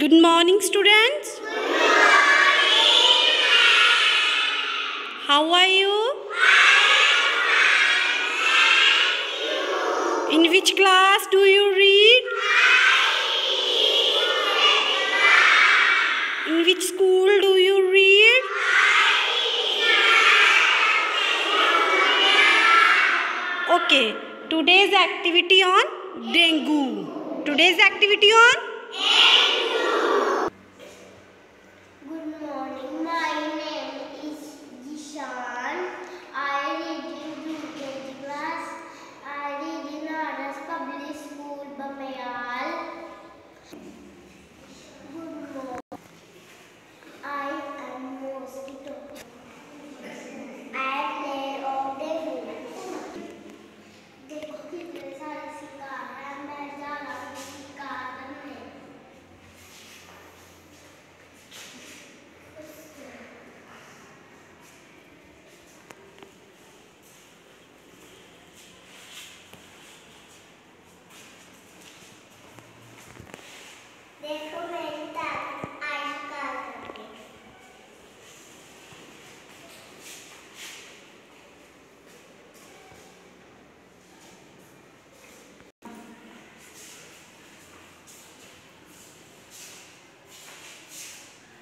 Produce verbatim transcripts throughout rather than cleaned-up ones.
Good morning, students. Good morning, How are you? In which class do you read? In which school do you read? Okay, today's activity on dengue. Today's activity on? Good morning, my name is Jishan. I read in U K G class. I read in Adas Public School, Bamayal. Good morning. I am mosquito. I am made of dengue. देखो कितने सारे शिकार हैं, मैं जा रहा हूँ शिकार करने। देखो मेरी दादी आई शिकार करके।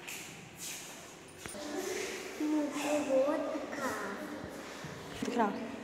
मुझे बहुत खा दिख रहा